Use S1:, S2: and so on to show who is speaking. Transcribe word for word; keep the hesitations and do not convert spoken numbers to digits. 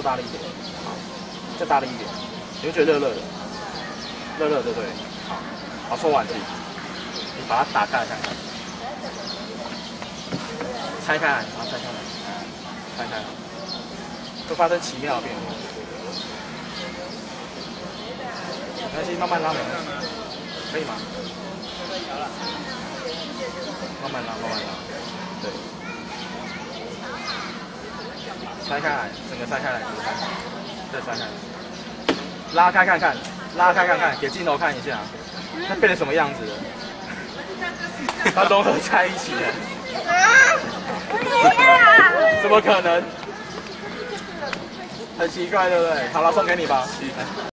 S1: 大力一点，好，再大力一点，你会觉得热热的，热热的对，好，好搓完气，你把它打开来看看，拆开来，然后拆开来，拆开来，会发生奇妙的变化。没关系，慢慢拉没关系，可以吗？慢慢拉，慢慢拉，对。 拆开来，整个拆开来，再拆开来，拉开看看，拉开看看，给镜头看一下，它变成什么样子了？它融合在一起了。怎么可能？很奇怪，对不对？好了，送给你吧。